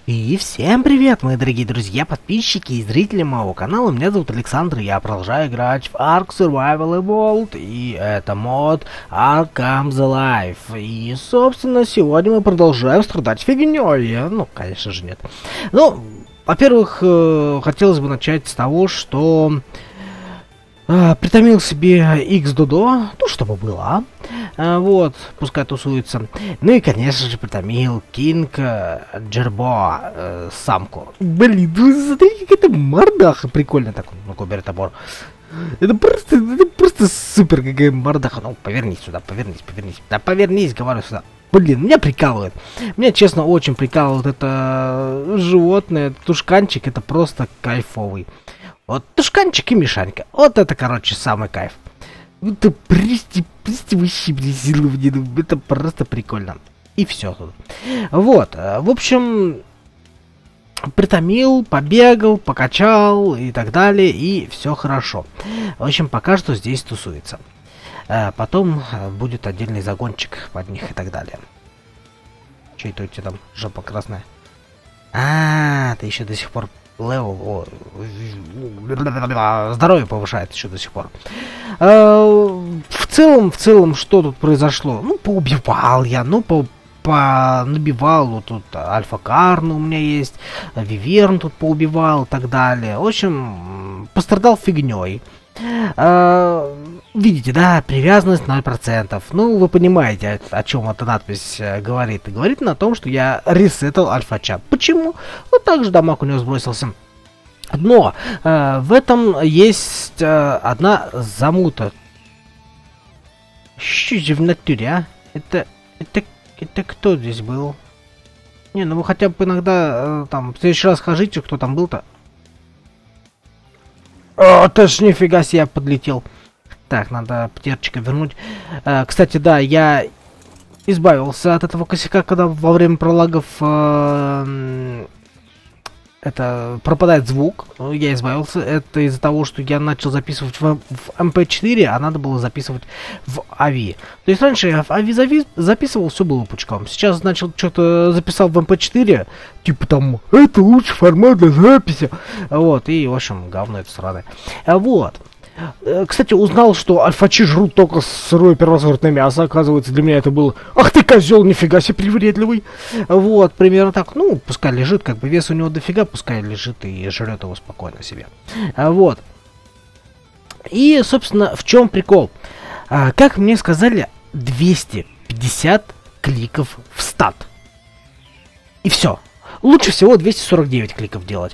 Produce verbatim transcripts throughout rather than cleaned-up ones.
И всем привет, мои дорогие друзья, подписчики и зрители моего канала. Меня зовут Александр, я продолжаю играть в Ark Survival Evolved. И это мод Ark Comes Alive. И, собственно, сегодня мы продолжаем страдать фигнёй. Ну, конечно же, нет. Ну, во-первых, хотелось бы начать с того, что... Uh, притомил себе X Додо, ну, чтобы было, uh, вот, пускай тусуется. Ну и, конечно же, притомил Кинг uh, Джербо, uh, самку. Блин, ну смотрите, какая-то мордаха прикольная. Так, ну-ка, убери топор. Это просто, это просто супер какая мордаха. Ну, повернись сюда, повернись, повернись. Да повернись, говорю, сюда. Блин, меня прикалывает. Меня, честно, очень прикалывает это животное, тушканчик, это просто кайфовый. Вот тушканчик и Мишанька. Вот это, короче, самый кайф. Это просто, просто вообще присилование. Это просто прикольно. И все тут. Вот. В общем, притомил, побегал, покачал и так далее. И все хорошо. В общем, пока что здесь тусуется. Потом будет отдельный загончик под них и так далее. Че это у тебя там жопа красная? А, ты еще до сих пор... Левел, о, здоровье повышает еще до сих пор. В целом, в целом, что тут произошло? Ну, поубивал я, ну, по, по набивал, вот тут Альфа-Карна у меня есть, Виверн тут поубивал и так далее. В общем, пострадал фигней. Видите, да, привязанность ноль процентов. Ну, вы понимаете, о, о чем эта надпись э, говорит. И говорит на том, что я ресетал альфа-чат. Почему? Вот так же дамаг у него сбросился. Но э, в этом есть э, одна замута. Что же в натуре, а? Это, это, это кто здесь был? Не, ну вы хотя бы иногда, э, там, в следующий раз скажите, кто там был-то. О, ты ж нифига себе подлетел. Так, надо птерчика вернуть. Э, кстати, да, я избавился от этого косяка, когда во время пролагов э, это пропадает звук. Я избавился. Это из-за того, что я начал записывать в, в эм пэ четыре, а надо было записывать в эй ви. То есть раньше я в эй ви записывал, все было пучком. Сейчас начал что-то записал в эм пэ четыре, типа там, это лучший формат для записи. Вот, и, в общем, говно это сраное. Вот. Кстати, узнал, что альфачи жрут только сырое первосортное мясо. Оказывается, для меня это было... Ах ты, козел, нифига себе привередливый. Вот, примерно так. Ну, пускай лежит, как бы вес у него дофига, пускай лежит и жрет его спокойно себе. Вот. И, собственно, в чем прикол? Как мне сказали, двести пятьдесят кликов в стат. И все. Лучше всего двести сорок девять кликов делать.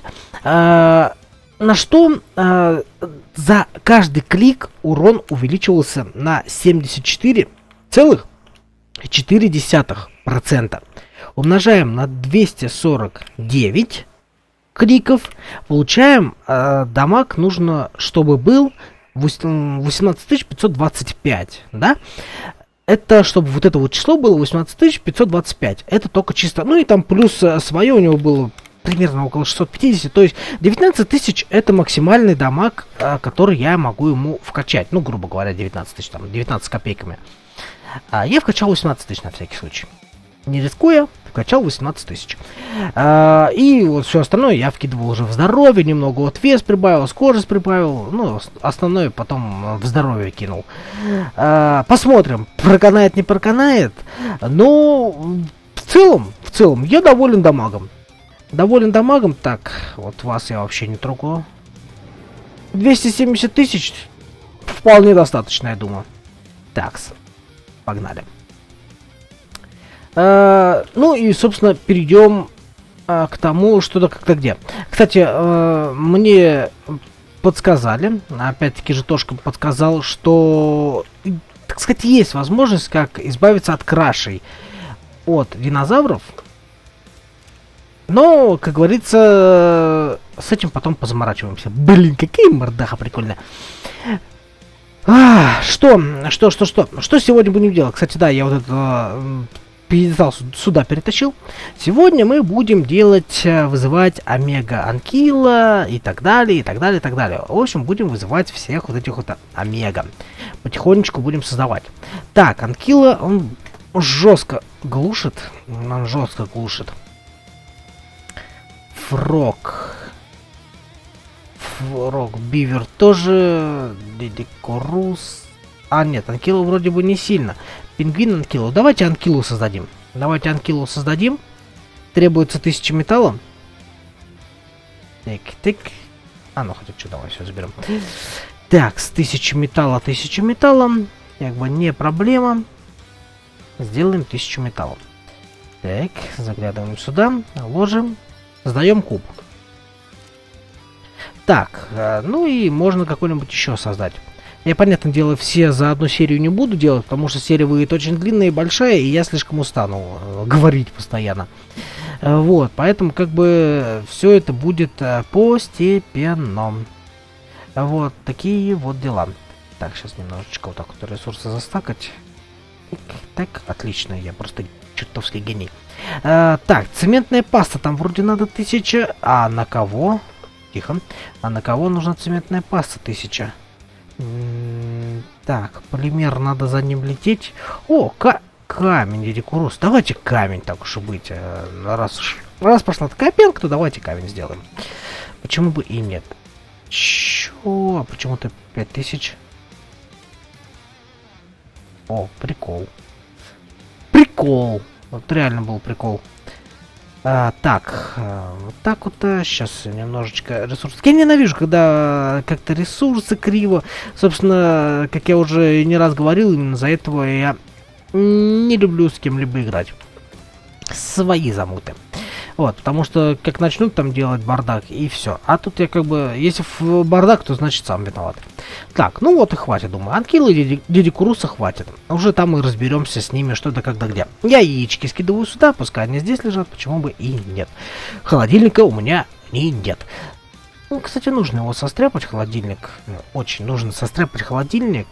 На что э, за каждый клик урон увеличивался на семьдесят четыре целых четыре десятых процента. Умножаем на двести сорок девять кликов, получаем э, дамаг нужно, чтобы был восемнадцать тысяч пятьсот двадцать пять, да? Это, чтобы вот это вот число было восемнадцать тысяч пятьсот двадцать пять. Это только чисто, ну и там плюс э, свое у него было примерно около шестьсот пятьдесят, то есть девятнадцать тысяч это максимальный дамаг, а, который я могу ему вкачать. Ну, грубо говоря, девятнадцать тысяч, там, девятнадцать копейками. А я вкачал восемнадцать тысяч на всякий случай. Не рискуя, вкачал восемнадцать тысяч. А, и вот все остальное я вкидывал уже в здоровье, немного вот вес прибавил, скорость прибавил, ну, основное потом в здоровье кинул. А, посмотрим, проканает, не проканает, но в целом, в целом, я доволен дамагом. Доволен дамагом, так, вот вас я вообще не трогаю. двести семьдесят тысяч вполне достаточно, я думаю. Такс, погнали. А, ну и, собственно, перейдем а, к тому, что-то как-то где. Кстати, а, мне подсказали, опять-таки же Тошка подсказал, что, так сказать, есть возможность, как избавиться от крашей от динозавров. Но, как говорится, с этим потом позаморачиваемся. Блин, какая мордаха прикольная. А, что, что, что, что? Что сегодня будем делать? Кстати, да, я вот это пьедестал сюда перетащил. Сегодня мы будем делать, вызывать Омега Анкила и так далее, и так далее, и так далее. В общем, будем вызывать всех вот этих вот Омега. Потихонечку будем создавать. Так, Анкила, он жестко глушит. Он жестко глушит. Фрог. Фрог. Бивер тоже. Дидикурус. А, нет, анкилу вроде бы не сильно. Пингвин, анкилу. Давайте анкилу создадим. Давайте анкилу создадим. Требуется тысяча металла. Тик-тик. А, ну хотя что, давай все заберем. Так, с тысячи металла, тысяча металла. Как бы не проблема. Сделаем тысячу металла. Так, заглядываем сюда. Ложим. Создаем куб. Так, ну и можно какой-нибудь еще создать. Я, понятное дело, все за одну серию не буду делать, потому что серия выйдет очень длинная и большая, и я слишком устану э, говорить постоянно. Э, вот, поэтому как бы все это будет э, постепенно. Вот такие вот дела. Так, сейчас немножечко вот так вот ресурсы застакать. Так, отлично, я просто чертовский гений. Э, так, цементная паста, там вроде надо тысяча. А на кого? Тихо. А на кого нужна цементная паста тысяча? Так, полимер, надо за ним лететь. О, ка камень, дидикурус. Давайте камень, так уж и быть. Раз, уж, раз пошла такая пенка, то давайте камень сделаем. Почему бы и нет? Чё? А почему-то пять тысяч? О, прикол. Прикол. Вот реально был прикол. А, так, а, вот так вот, а, сейчас немножечко ресурсов. Я ненавижу, когда как-то ресурсы криво. Собственно, как я уже не раз говорил, именно из-за этого я не люблю с кем-либо играть. Свои замуты. Вот, потому что как начнут там делать бардак, и все. А тут я как бы, если в бардак, то значит сам виноват. Так, ну вот и хватит, думаю. Анкилы и дидикуруса хватит. Уже там мы разберемся с ними, что да когда где. Я яички скидываю сюда, пускай они здесь лежат, почему бы и нет. Холодильника у меня и нет. Ну, кстати, нужно его состряпать, холодильник. Очень нужно состряпать холодильник.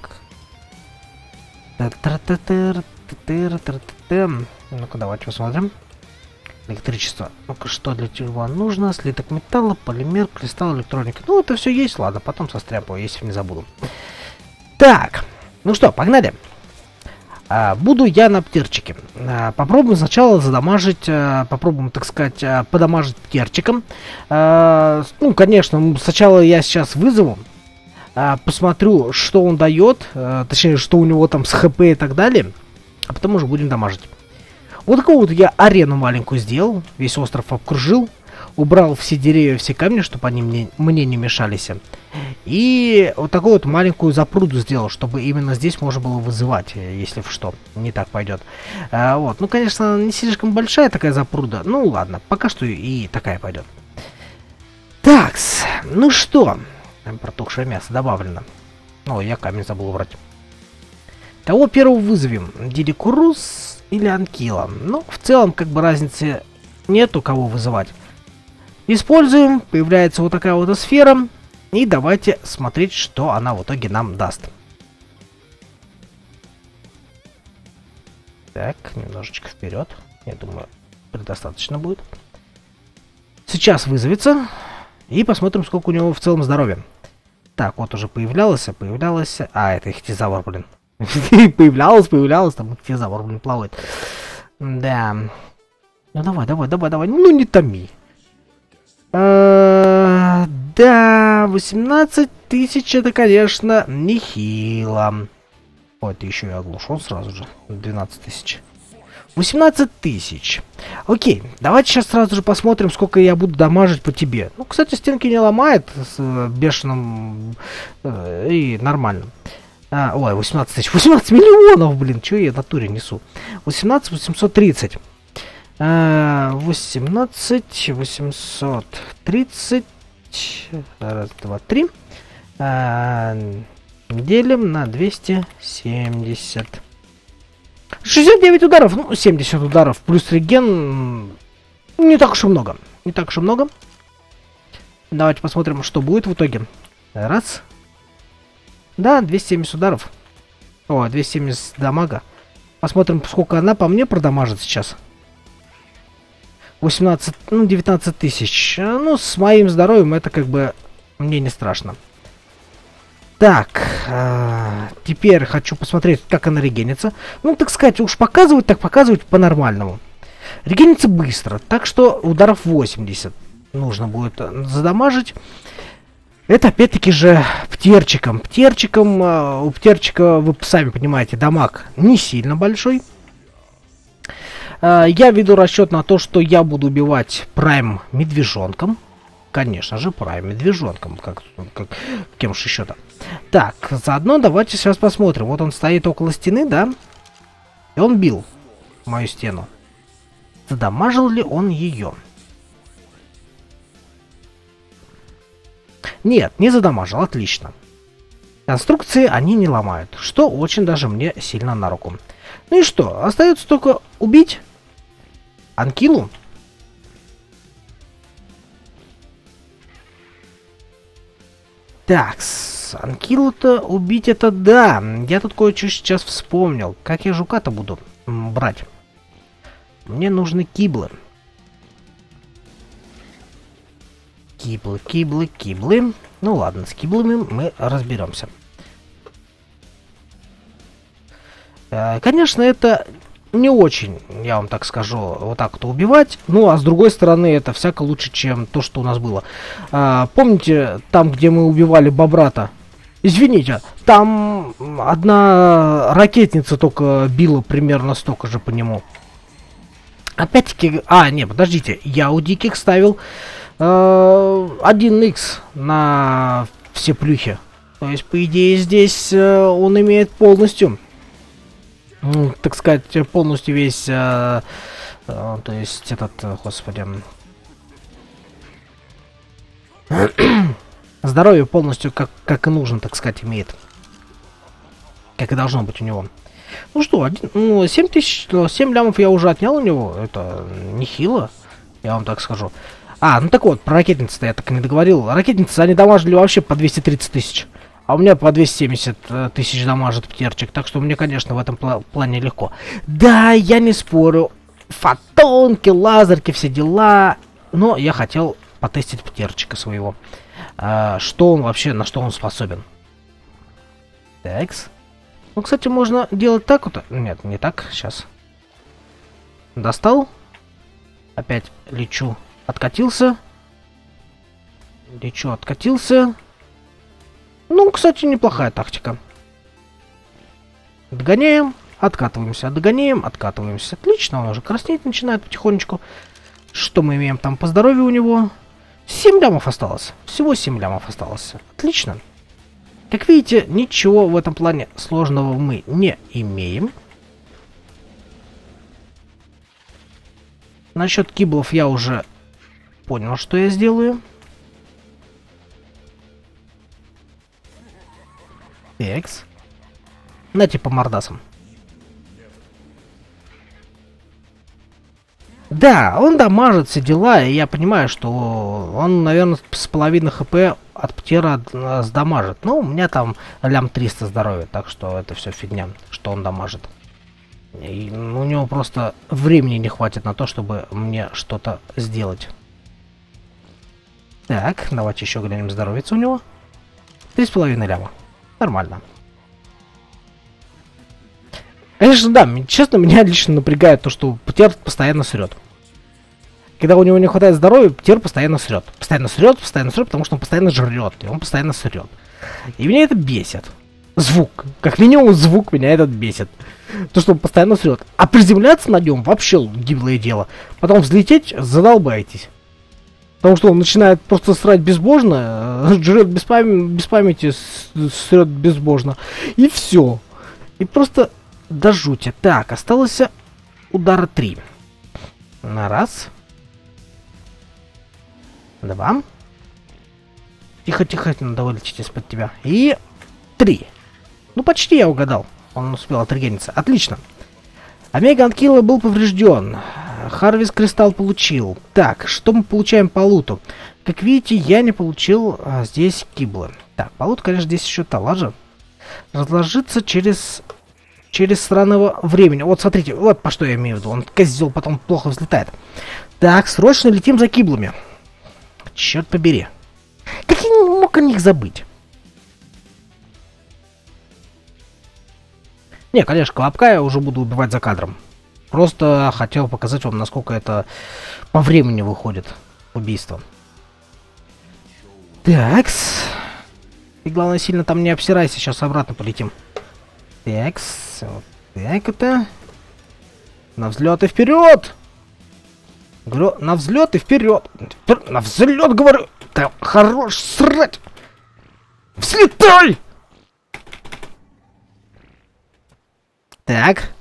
Ну-ка, давайте посмотрим. Электричество. Ну-ка, что для чего нужно? Слиток металла, полимер, кристалл, электроника. Ну, это все есть, ладно, потом состряпаю, если не забуду. Так, ну что, погнали. А, буду я на птирчике. А, попробуем сначала задамажить, а, попробуем, так сказать, а, подамажить птирчиком. А, ну, конечно, сначала я сейчас вызову, а, посмотрю, что он дает, а, точнее, что у него там с хп и так далее, а потом уже будем дамажить. Вот такую вот я арену маленькую сделал, весь остров обкружил, убрал все деревья, все камни, чтобы они мне, мне не мешались. И вот такую вот маленькую запруду сделал, чтобы именно здесь можно было вызывать, если в что, не так пойдет. А, вот, ну, конечно, не слишком большая такая запруда, ну ладно, пока что и такая пойдет. Такс, ну что, протухшее мясо добавлено. О, я камень забыл убрать. Того первого вызовем, дидикурус или анкила. Ну, в целом, как бы разницы нету, кого вызывать. Используем, появляется вот такая вот сфера. И давайте смотреть, что она в итоге нам даст. Так, немножечко вперед. Я думаю, предостаточно будет. Сейчас вызовется. И посмотрим, сколько у него в целом здоровья. Так, вот уже появлялось, появлялось. А, это ихтизавр, блин. Появлялось, появлялось, там ихтизавр, блин, плавает. Да. Ну давай, давай, давай, давай. Ну не томи. Да, восемнадцать тысяч, это, конечно, нехило. Ой, ты еще и оглушен сразу же. двенадцать тысяч. восемнадцать тысяч. Окей, давайте сейчас сразу же посмотрим, сколько я буду дамажить по тебе. Ну, кстати, стенки не ломает с э, бешеным э, и нормально. А, ой, восемнадцать тысяч. восемнадцать миллионов, блин, что я в натуре несу? восемнадцать восемьсот тридцать. А, восемнадцать восемьсот тридцать. Раз, два, три. А, делим на двести семьдесят. шестьдесят девять ударов, ну, семьдесят ударов плюс реген. Не так уж и много. Не так уж и много. Давайте посмотрим, что будет в итоге. Раз. Да, двести семьдесят ударов. О, двести семьдесят дамага. Посмотрим, сколько она по мне продамажит сейчас. восемнадцать, ну, девятнадцать тысяч. Ну, с моим здоровьем это как бы мне не страшно. Так, э, теперь хочу посмотреть, как она регенится. Ну, так сказать, уж показывать, так показывать по-нормальному. Регенится быстро, так что ударов восемьдесят. нужно будет задамажить. Это опять-таки же птерчиком. Птерчиком, у птерчика, вы сами понимаете, дамаг не сильно большой. Я веду расчет на то, что я буду убивать прайм медвежонком. Конечно же, прайм медвежонком. Как, как, кем же еще-то. Так, заодно давайте сейчас посмотрим. Вот он стоит около стены, да? И он бил мою стену. Задамажил ли он ее? Нет, не задамажил, отлично. Конструкции они не ломают, что очень даже мне сильно на руку. Ну и что, остается только убить Анкилу. Так, Анкилу-то убить это да. Я тут кое-что сейчас вспомнил. Как я жука-то буду брать? Мне нужны киблы. Киблы, киблы, киблы. Ну ладно, с киблами мы разберемся. Э, конечно, это не очень, я вам так скажу, вот так вот убивать. Ну, а с другой стороны, это всяко лучше, чем то, что у нас было. А, помните, там, где мы убивали бобрата? Извините, там одна ракетница только била примерно столько же по нему. Опять-таки... А, не, подождите, я у диких ставил э, один икс на все плюхи. То есть, по идее, здесь э, он имеет полностью... так сказать, полностью весь, э, э, то есть этот, э, господи, здоровье полностью как, как и нужно, так сказать, имеет. Как и должно быть у него. Ну что, один, ну, семь тысяч, семь лямов я уже отнял у него, это нехило, я вам так скажу. А, ну так вот, про ракетницы-то я так и не договорил. Ракетницы, они дамажили вообще по двести тридцать тысяч. А у меня по двести семьдесят тысяч дамажит птерчик, так что мне, конечно, в этом пла плане легко. Да, я не спорю. Фотонки, лазерки, все дела. Но я хотел потестить птерчика своего. А, что он вообще, на что он способен. Такс. Ну, кстати, можно делать так вот. Нет, не так. Сейчас. Достал. Опять лечу. Откатился. Лечу, откатился. Ну, кстати, неплохая тактика. Догоняем, откатываемся, догоняем, откатываемся. Отлично, он уже краснеть начинает потихонечку. Что мы имеем там по здоровью у него? семь лямов осталось. Всего семь лямов осталось. Отлично. Как видите, ничего в этом плане сложного мы не имеем. Насчет киблов я уже понял, что я сделаю. Экс. Нате по мордасам. Да, он дамажит все дела, и я понимаю, что он, наверное, с половиной хп от птера сдамажит. Но у меня там лям триста здоровья, так что это все фигня, что он дамажит. И у него просто времени не хватит на то, чтобы мне что-то сделать. Так, давайте еще глянем здоровье у него. Три с половиной ляма. Нормально. Конечно, да, честно, меня лично напрягает то, что птер постоянно срет. Когда у него не хватает здоровья, птер постоянно срет. Постоянно срет, постоянно срет, потому что он постоянно жрет, и он постоянно срет. И меня это бесит. Звук. Как минимум звук меня этот бесит. То, что он постоянно срет. А приземляться на нем вообще гиблое дело. Потом взлететь, задолбаетесь. Потому что он начинает просто срать безбожно, жрет без, пам без памяти, срет безбожно. И все. И просто до жути. Так, осталось удара три. На раз. Два. Тихо-тихо, надо вылечить из-под тебя. И три. Ну, почти я угадал. Он успел отрегениться. Отлично. Омега Анкила был поврежден. Харвис Кристалл получил. Так, что мы получаем по луту? Как видите, я не получил а, здесь киблы. Так, по луту, конечно, здесь еще талажа. Разложится через... Через странного времени. Вот, смотрите, вот по что я имею в виду. Он козел потом плохо взлетает. Так, срочно летим за киблами. Черт побери. Как я не мог о них забыть? Не, конечно, Колобка я уже буду убивать за кадром. Просто хотел показать вам, насколько это по времени выходит убийство. Такс. И главное, сильно там не обсирайся, сейчас обратно полетим. Такс. Вот так это. На взлет и вперед! Говорю, на взлет и вперед! На взлет, говорю! Да хорош срать! Взлетай! Так.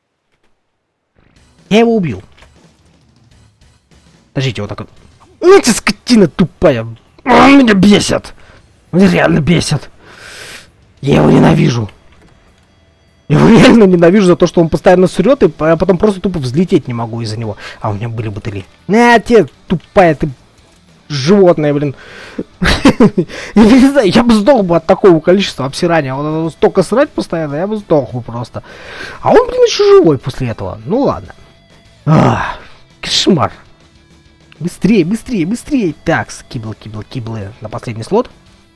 Я его убил. Подождите, вот так вот. Ну, ты скотина тупая! Он меня бесит! Он реально бесит! Я его ненавижу! Я его реально ненавижу за то, что он постоянно срет, и я потом просто тупо взлететь не могу из-за него. А у меня были бутыли. На тебе, тупая ты животное, блин. Я не знаю, я бы сдох бы от такого количества обсирания. Он столько срать постоянно, я бы сдох бы просто. А он, блин, еще живой после этого. Ну ладно. Ах, кошмар. Быстрее, быстрее, быстрее. Так, кибл, кибл, киблы на последний слот.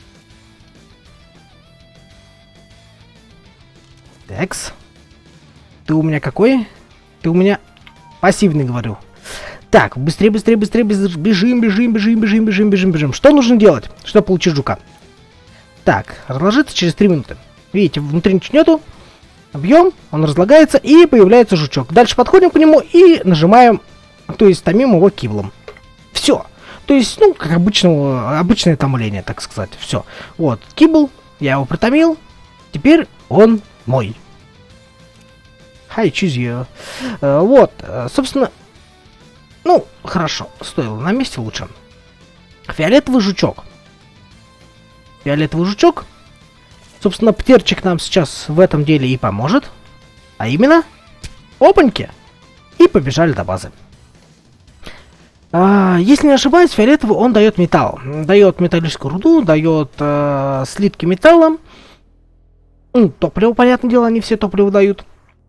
Такс. Ты у меня какой? Ты у меня пассивный, говорю. Так, быстрее, быстрее, быстрее, бежим, бежим, бежим, бежим, бежим, бежим, бежим. Что нужно делать, чтобы получить жука? Так, разложиться через три минуты. Видите, внутри ничего нету. Бьем, он разлагается, и появляется жучок. Дальше подходим к нему и нажимаем, то есть томим его киблом. Все. То есть, ну, как обычного, обычное томление, так сказать. Все. Вот, кибл, я его притомил. Теперь он мой. Hi, choose you. Uh, вот, uh, собственно, ну, хорошо, стоило на месте лучше. Фиолетовый жучок. Фиолетовый жучок. Собственно, птерчик нам сейчас в этом деле и поможет. А именно, опаньки. И побежали до базы. А, если не ошибаюсь, фиолетовый он дает металл. Дает металлическую руду, дает э, слитки металла. Ну, топливо, понятное дело, они все топливо дают.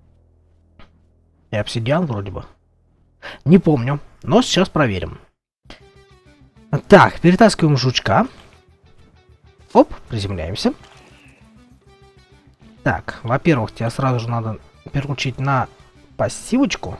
И обсидиан вроде бы. Не помню, но сейчас проверим. Так, перетаскиваем жучка. Оп, приземляемся. Так, во-первых, тебя сразу же надо переключить на пассивочку.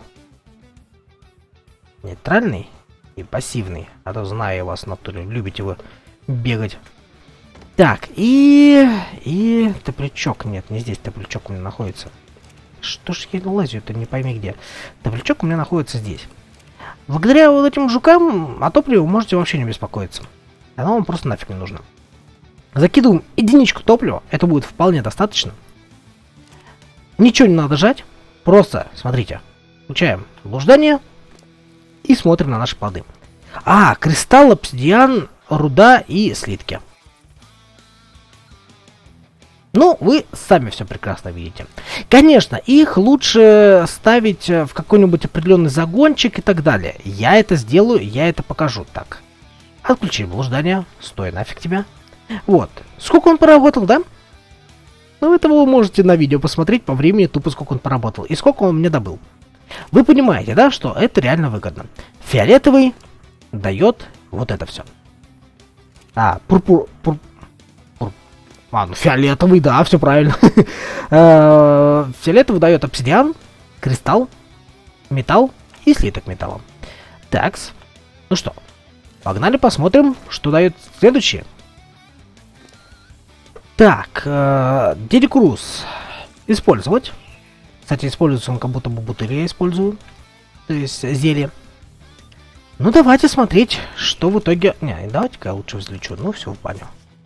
Нейтральный и пассивный. А то знаю я вас, на натуре, любите вы бегать. Так, и... И... Топлячок. Нет, не здесь топлячок у меня находится. Что ж я лазю, это не пойми где. Топлячок у меня находится здесь. Благодаря вот этим жукам о топливе вы можете вообще не беспокоиться. Оно вам просто нафиг не нужно. Закидываем единичку топлива. Это будет вполне достаточно. Ничего не надо жать. Просто, смотрите, включаем блуждание и смотрим на наши плоды. А, кристалл, обсидиан, руда и слитки. Ну, вы сами все прекрасно видите. Конечно, их лучше ставить в какой-нибудь определенный загончик и так далее. Я это сделаю, я это покажу. Так, отключи блуждание, стой, нафиг тебя. Вот, сколько он поработал, да? Ну, это вы можете на видео посмотреть по времени, тупо сколько он поработал и сколько он мне добыл. Вы понимаете, да, что это реально выгодно. Фиолетовый дает вот это все. А, пурпур... пур... пур... А, ну фиолетовый, да, все правильно. Фиолетовый дает обсидиан, кристалл, металл и слиток металла. Такс. Ну что, погнали посмотрим, что дает следующее. Так, э, Дедикрус использовать. Кстати, используется он как будто бы бутыль я использую. То есть зелье. Ну давайте смотреть, что в итоге... Не, давайте-ка я лучше взлечу. Ну все, в баню.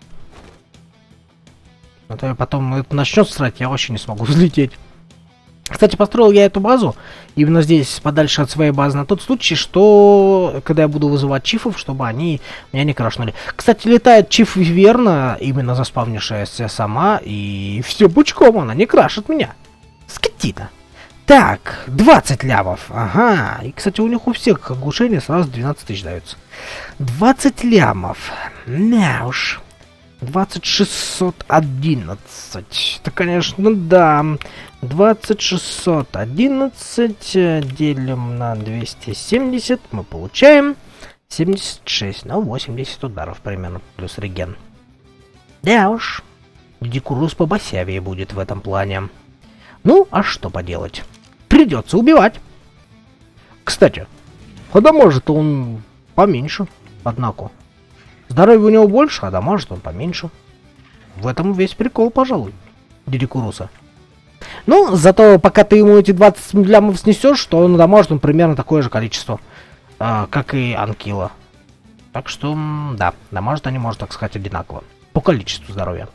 А то я потом это начнет срать, я вообще не смогу взлететь. Кстати, построил я эту базу именно здесь, подальше от своей базы, на тот случай, что когда я буду вызывать чифов, чтобы они меня не крашнули. Кстати, летает чиф Виверна, именно заспавнившаяся сама, и все пучком, она не крашит меня. Скотина. Так, двадцать лямов. Ага. И, кстати, у них у всех оглушения сразу двенадцать тысяч даются. двадцать лямов. На уж. двадцать шестьсот одиннадцать. Это, конечно, да. двадцать шестьсот одиннадцать делим на двести семьдесят. Мы получаем семьдесят шесть. Ну, восемьдесят ударов примерно. Плюс реген. Да уж. Дикурус побосявее будет в этом плане. Ну, а что поделать? Придется убивать. Кстати, хода может он поменьше, однако. Здоровья у него больше, а дамажит он поменьше. В этом весь прикол, пожалуй, Дидикуруса. Ну, зато пока ты ему эти двадцать лямов снесешь, то он дамажит он примерно такое же количество, э, как и Анкила. Так что, да, дамажит они, можно так сказать, одинаково. По количеству здоровья.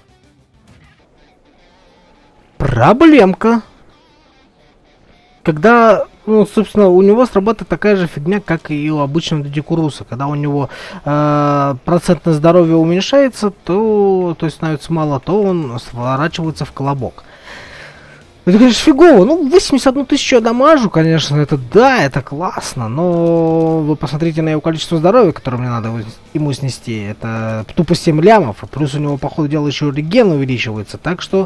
Проблемка. Когда, ну, собственно, у него срабатывает такая же фигня, как и у обычного Дидикуруса. Когда у него э, процентное здоровье уменьшается, то, то есть становится мало, то он сворачивается в колобок. Это, конечно, фигово. Ну, восемьдесят одну тысячу я дамажу, конечно, это да, это классно, но вы посмотрите на его количество здоровья, которое мне надо ему снести. Это тупо семь лямов, плюс у него, по ходу дела, еще реген увеличивается, так что...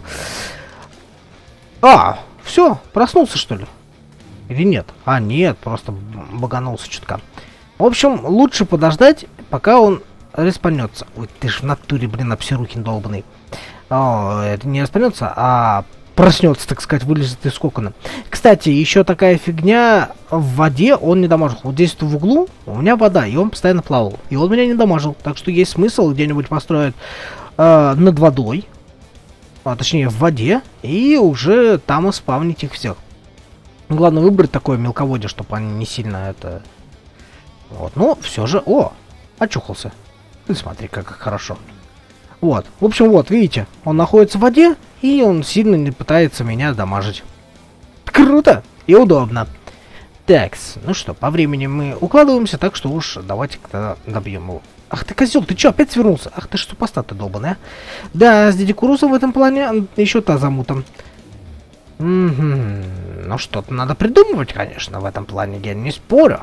А, все, проснулся, что ли? Или нет? А, нет, просто баганулся чутка. В общем, лучше подождать, пока он респанется. Ой, ты ж в натуре, блин, обсерухин долбанный. О, это не респанется, а проснется, так сказать, вылезет из кокона. Кстати, еще такая фигня, в воде он не дамажил. Вот здесь в углу у меня вода, и он постоянно плавал. И он меня не дамажил. Так что есть смысл где-нибудь построить э, над водой, а точнее в воде, и уже там испавнить их всех. Главное выбрать такое мелководье, чтобы они не сильно это... Вот, но все же... О, очухался. Ты смотри, как хорошо. Вот, в общем, вот, видите, он находится в воде, и он сильно не пытается меня дамажить. Круто и удобно. Так, ну что, по времени мы укладываемся, так что уж давайте тогда добьем его. Ах ты, козел, ты чё, опять свернулся? Ах ты, что постат-то долбаный, а? Да, с Дидикурусом в этом плане еще та замута. Угу. Ну что-то надо придумывать, конечно, в этом плане, я не спорю.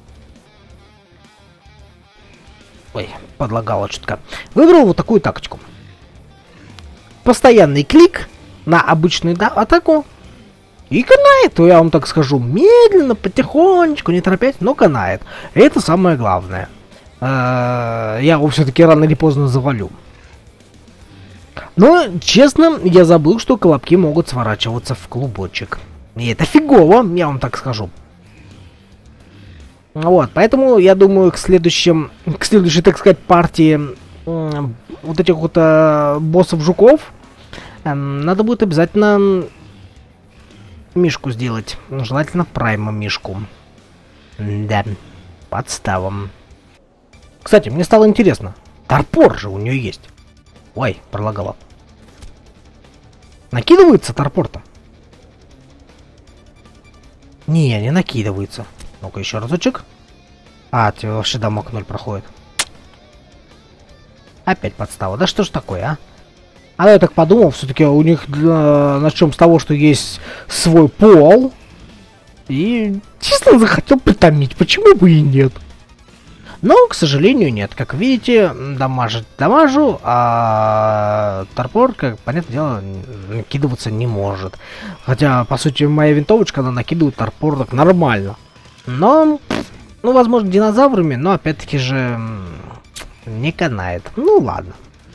Ой, подлагало чутка. Выбрал вот такую тактику. Постоянный клик на обычную, да, атаку. И канает, я вам так скажу, медленно, потихонечку, не торопясь, но канает. Это самое главное. Я его все-таки рано или поздно завалю. Но, честно, я забыл, что колобки могут сворачиваться в клубочек. И это фигово, я вам так скажу. Вот, поэтому я думаю, к следующим, к следующей, так сказать, партии э, вот этих вот э, боссов-жуков э, надо будет обязательно мишку сделать. Желательно прайма-мишку. Да, подставом. Кстати, мне стало интересно. Торпор же у нее есть. Ой, пролагала. Накидывается торпор-то? Не, не накидывается. Ну-ка, еще разочек. А, тебе вообще дамаг ноль проходит. Опять подстава. Да что ж такое, а? А я так подумал, все-таки у них для... начнем с того, что есть свой пол. И честно захотел притомить. Почему бы и нет? Но, к сожалению, нет. Как видите, дамажить дамажу, а торпор, как понятное дело, накидываться не может. Хотя, по сути, моя винтовочка, она накидывает торпор так нормально. Но, ну, возможно, динозаврами, но опять-таки же не канает. Ну, ладно.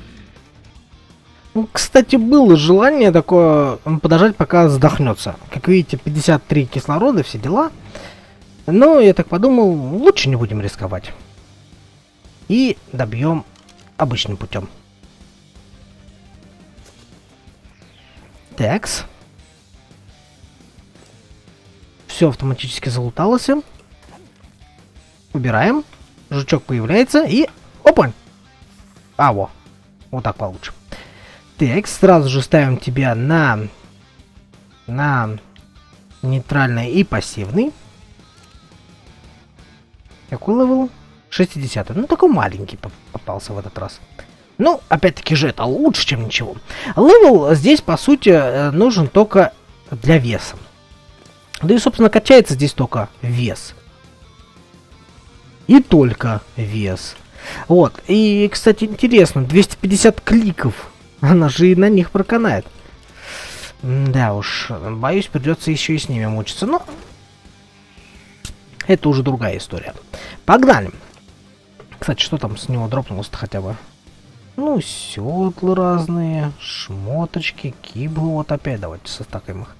Ну, кстати, было желание такое подождать, пока задохнется. Как видите, пятьдесят три кислорода, все дела. Но я так подумал, лучше не будем рисковать. И добьем обычным путем. Такс. Все автоматически залуталось. Убираем. Жучок появляется и... Опа! А, во. Вот так получше. Так, сразу же ставим тебя на... На... Нейтральный и пассивный. Какой левел? шестидесятый. Ну, такой маленький попался в этот раз. Ну, опять-таки же, это лучше, чем ничего. Левел здесь, по сути, нужен только для веса. Да и, собственно, качается здесь только вес. И только вес. Вот. И, кстати, интересно, двести пятьдесят кликов. Она же и на них проканает. Да уж, боюсь, придется еще и с ними мучиться. Но это уже другая история. Погнали. Кстати, что там с него дропнулось-то хотя бы? Ну, седлы разные, шмоточки, киблы. Вот опять давайте состакаем их.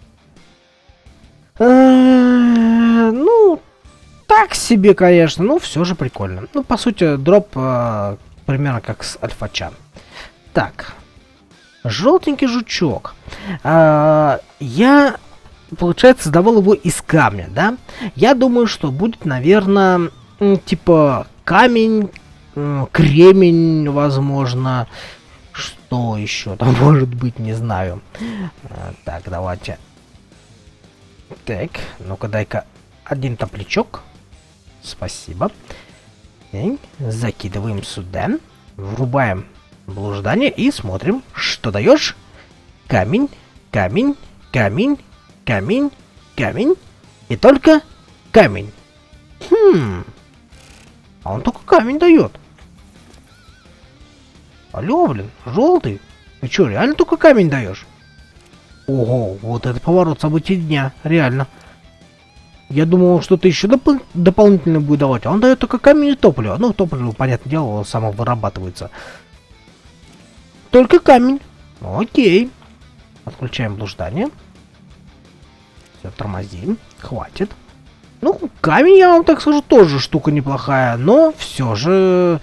Ну, так себе, конечно, но все же прикольно. Ну, по сути, дроп примерно как с альфача. Так. Желтенький жучок. А, я, получается, создавал его из камня, да? Я думаю, что будет, наверное, типа камень, кремень, возможно. Что еще там может быть, не знаю. А, так, давайте. Так, ну-ка дай-ка один топлячок. Спасибо. И закидываем сюда. Врубаем блуждание и смотрим, что даешь. Камень, камень, камень, камень, камень. И только камень. Хм. А он только камень дает. Алло, блин, желтый. Ты что, реально только камень даешь? Ого, вот это поворот событий дня, реально. Я думал, что-то еще доп дополнительно будет давать, а он дает только камень и топливо. Ну, топливо, понятное дело, он само вырабатывается. Только камень. Окей. Отключаем блуждание. Все, тормозим. Хватит. Ну, камень, я вам так скажу, тоже штука неплохая, но все же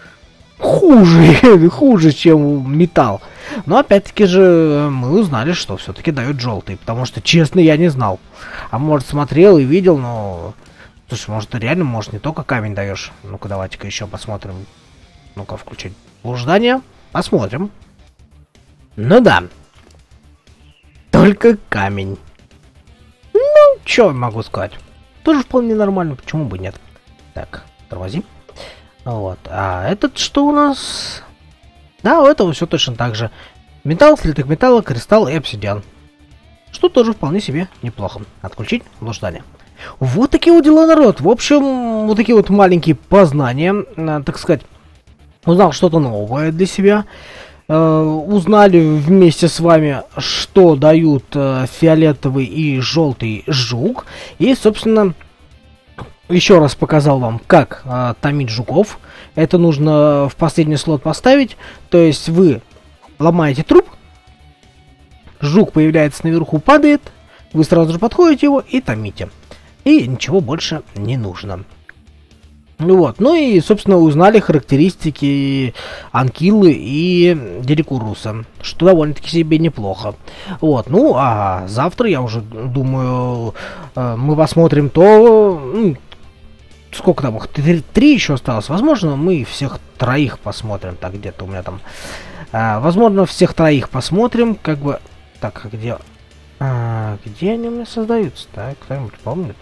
хуже, хуже, чем металл. Но опять-таки же мы узнали, что все-таки дает желтый, потому что, честно, я не знал. А может, смотрел и видел, но... Слушай, может, ты реально, может, не только камень даешь. Ну-ка, давайте-ка еще посмотрим. Ну-ка, включить блуждание. Посмотрим. Ну да. Только камень. Ну, что могу сказать. Тоже вполне нормально, почему бы нет. Так, тормозим. Вот. А этот что у нас? Да, у этого все точно так же. Металл, слиток металла, кристалл и обсидиан. Что тоже вполне себе неплохо. Отключить блуждание. Вот такие вот дела, народ. В общем, вот такие вот маленькие познания, так сказать. Узнал что-то новое для себя. Э, узнали вместе с вами, что дают э, фиолетовый и желтый жук. И, собственно, еще раз показал вам, как э, томить жуков. Это нужно в последний слот поставить. То есть вы ломаете труп, жук появляется наверху, падает, вы сразу же подходите его и томите. И ничего больше не нужно. Ну вот, ну и, собственно, узнали характеристики Анкилы и Дерикуруса, что довольно-таки себе неплохо. Вот, ну, а завтра, я уже думаю, мы посмотрим то... Ну, сколько там их? Три, три еще осталось. Возможно, мы всех троих посмотрим. Так, где-то у меня там... А, возможно, всех троих посмотрим, как бы... Так, где... А, где они у меня создаются? Так, кто-нибудь помнит?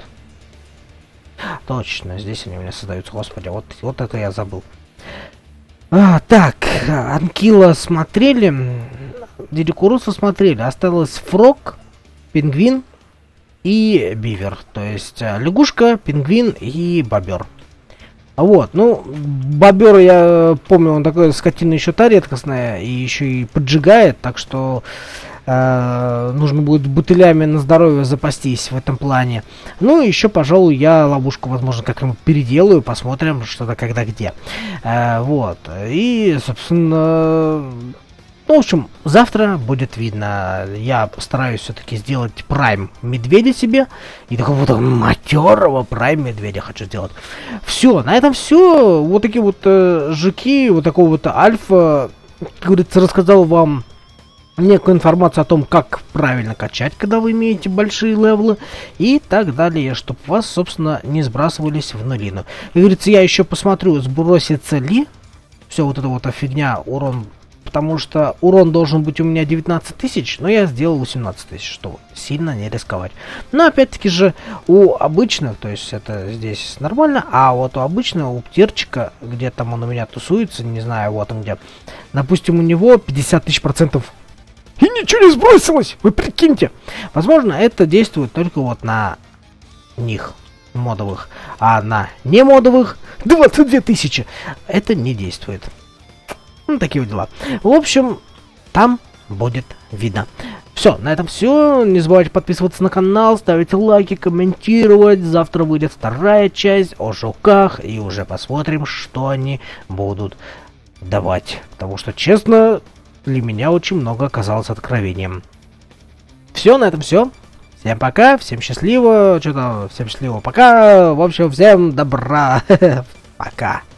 Точно, здесь они у меня создаются. Господи, вот, вот это я забыл. А, так, Анкила смотрели, Дерикуруса смотрели. Осталось Фрог, Пингвин и Бивер. То есть лягушка, пингвин и бобер. Вот, ну, бобер, я помню, он такой скотина еще та редкостная и еще и поджигает, так что э, нужно будет бутылями на здоровье запастись в этом плане. Ну, еще, пожалуй, я ловушку, возможно, как-нибудь переделаю, посмотрим, что-то когда где. Э, вот, и, собственно... Ну, в общем, завтра будет видно. Я постараюсь все-таки сделать прайм медведя себе. И такого вот матерого прайм медведя хочу сделать. Все, на этом все. Вот такие вот э, жуки, вот такого вот альфа. Как говорится, рассказал вам некую информацию о том, как правильно качать, когда вы имеете большие левелы. И так далее, чтобы вас, собственно, не сбрасывались в нулину. Как говорится, я еще посмотрю, сбросится ли все вот это вот фигня, урон. Потому что урон должен быть у меня девятнадцать тысяч, но я сделал восемнадцать тысяч, что сильно не рисковать. Но опять-таки же у обычных, то есть это здесь нормально, а вот у обычного, у птирчика, где там он у меня тусуется, не знаю, вот он где, допустим, у него пятьдесят тысяч процентов. И ничего не сбросилось, вы прикиньте. Возможно, это действует только вот на них, модовых, а на немодовых двадцать две тысячи. Это не действует. Ну, такие вот дела. В общем, там будет видно. Все, на этом все. Не забывайте подписываться на канал, ставить лайки, комментировать. Завтра выйдет вторая часть о жуках. И уже посмотрим, что они будут давать. Потому что, честно, для меня очень много оказалось откровением. Все, на этом все. Всем пока, всем счастливо. Что-то, всем счастливо, пока. В общем, всем добра. Пока.